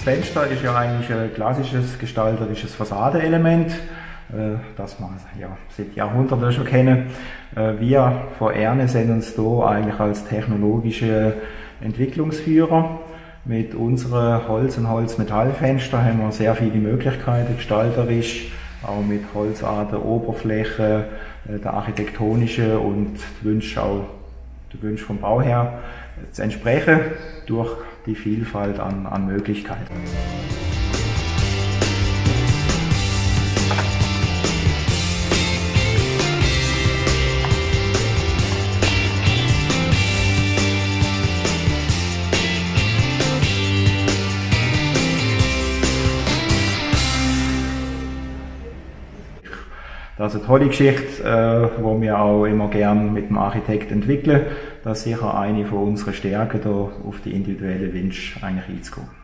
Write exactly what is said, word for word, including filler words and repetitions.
Das Fenster ist ja eigentlich ein klassisches gestalterisches Fassadeelement, das man ja seit Jahrhunderten schon kennen. Wir von Erne sehen uns hier eigentlich als technologische Entwicklungsführer. Mit unseren Holz- und Holzmetallfenstern haben wir sehr viele Möglichkeiten, gestalterisch, auch mit holzarten Oberflächen, der architektonischen und die Wünsche auch die Wünsche vom Bauherr zu entsprechen durch die Vielfalt an, an Möglichkeiten. Das ist eine tolle Geschichte, die äh, wir auch immer gern mit dem Architekt entwickeln. Das ist sicher eine von unseren Stärken, da auf die individuellen Wünsche eigentlich einzugehen.